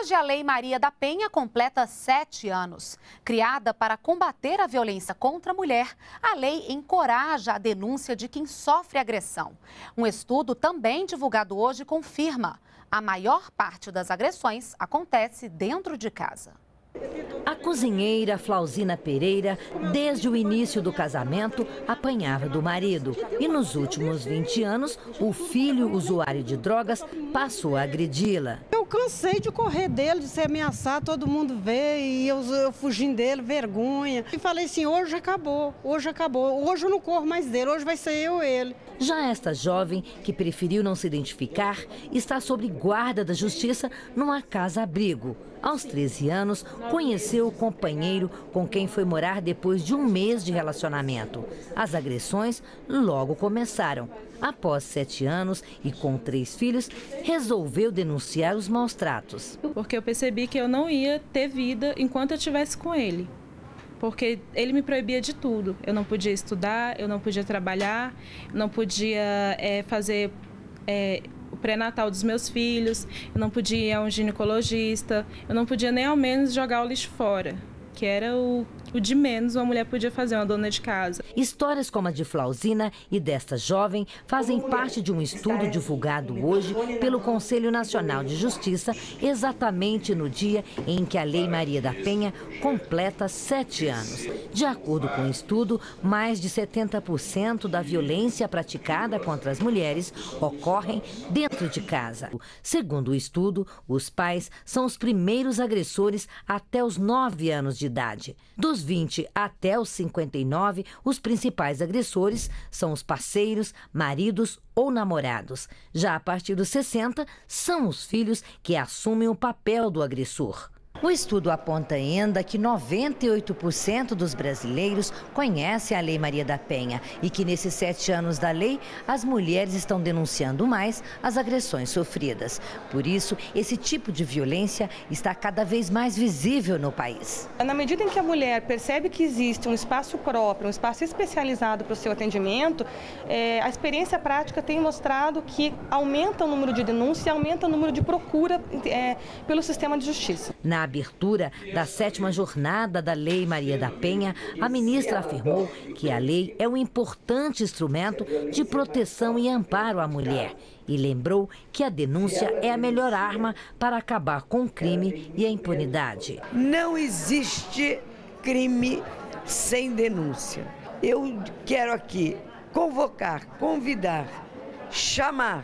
Hoje, a Lei Maria da Penha completa 7 anos. Criada para combater a violência contra a mulher, a lei encoraja a denúncia de quem sofre agressão. Um estudo também divulgado hoje confirma: a maior parte das agressões acontece dentro de casa. A cozinheira Flauzina Pereira, desde o início do casamento, apanhava do marido. E nos últimos 20 anos, o filho usuário de drogas passou a agredi-la. Eu cansei de correr dele, de ser ameaçado, todo mundo vê, e eu fugindo dele, vergonha. E falei assim, hoje acabou, hoje eu não corro mais dele, hoje vai ser eu e ele. Já esta jovem, que preferiu não se identificar, está sob guarda da justiça numa casa-abrigo. Aos 13 anos, conheceu o companheiro com quem foi morar depois de um mês de relacionamento. As agressões logo começaram. Após 7 anos e com 3 filhos, resolveu denunciar os maus tratos. Porque eu percebi que eu não ia ter vida enquanto eu estivesse com ele. Porque ele me proibia de tudo. Eu não podia estudar, eu não podia trabalhar, não podia fazer o pré-natal dos meus filhos, eu não podia ir a um ginecologista, eu não podia nem ao menos jogar o lixo fora, que era o de menos uma mulher podia fazer, uma dona de casa. Histórias como a de Flauzina e desta jovem fazem parte de um estudo divulgado hoje pelo Conselho Nacional de Justiça, exatamente no dia em que a Lei Maria da Penha completa 7 anos. De acordo com o estudo, mais de 70% da violência praticada contra as mulheres ocorrem dentro de casa. Segundo o estudo, os pais são os primeiros agressores até os 9 anos de idade. Dos 20 até os 59, os principais agressores são os parceiros, maridos ou namorados. Já a partir dos 60, são os filhos que assumem o papel do agressor. O estudo aponta ainda que 98% dos brasileiros conhecem a Lei Maria da Penha e que nesses 7 anos da lei, as mulheres estão denunciando mais as agressões sofridas. Por isso, esse tipo de violência está cada vez mais visível no país. Na medida em que a mulher percebe que existe um espaço próprio, um espaço especializado para o seu atendimento, a experiência prática tem mostrado que aumenta o número de denúncias e aumenta o número de procura pelo sistema de justiça. Na abertura da 7ª jornada da Lei Maria da Penha, a ministra afirmou que a lei é um importante instrumento de proteção e amparo à mulher e lembrou que a denúncia é a melhor arma para acabar com o crime e a impunidade. Não existe crime sem denúncia. Eu quero aqui convocar, convidar, chamar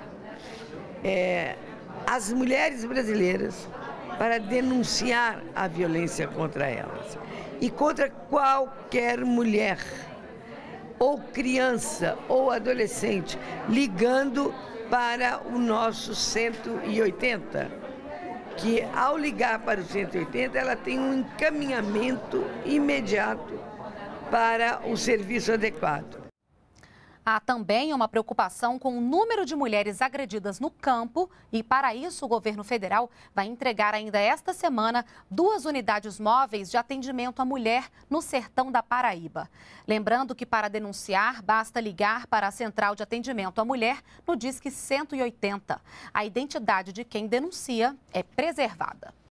as mulheres brasileiras para denunciar a violência contra elas e contra qualquer mulher, ou criança, ou adolescente, ligando para o nosso 180, que ao ligar para o 180, ela tem um encaminhamento imediato para o serviço adequado. Há também uma preocupação com o número de mulheres agredidas no campo e, para isso, o governo federal vai entregar ainda esta semana 2 unidades móveis de atendimento à mulher no sertão da Paraíba. Lembrando que, para denunciar, basta ligar para a Central de Atendimento à Mulher no Disque 180. A identidade de quem denuncia é preservada.